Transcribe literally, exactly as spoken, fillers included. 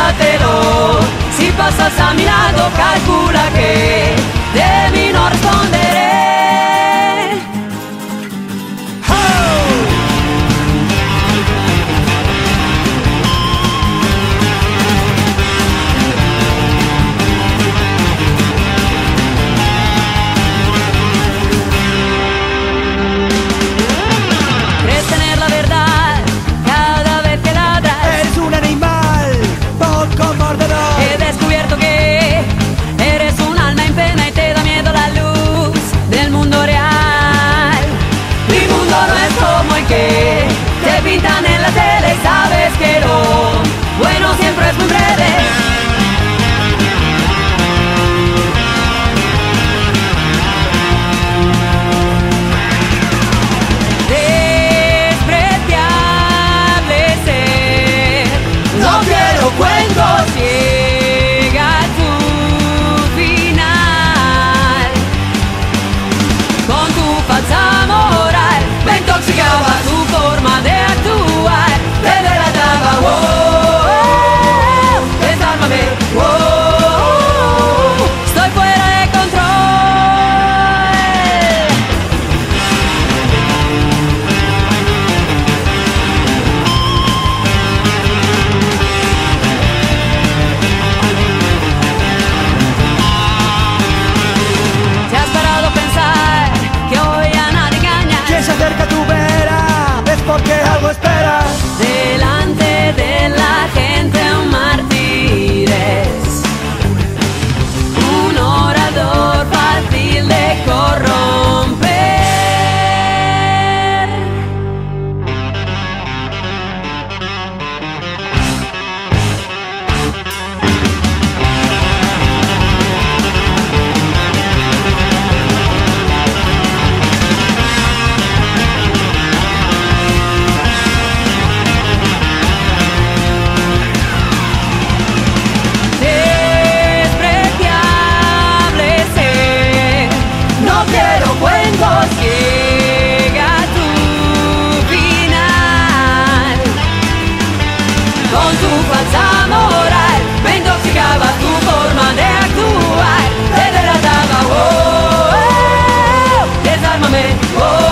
guárdatelo. Si pasas a mi lado, calcula que de mí no responderé. He descubierto que eres un alma en pena y te da miedo la luz del mundo real. Mi mundo no es como el que te pintan en la tele y sabes que lo bueno siempre es muy breve. Llega a tu final con tu falsa moral, me intoxicaba tu forma de actuar, te delataba, oh, oh, desármame, oh, oh, estoy fuera de control. Porque algo esperas. Delante de la gente un mártir es un orador fácil de corromper. Llega a tu final con tu falsa moral, me intoxicaba tu forma de actuar, te delataba, oh, oh, desármame, oh.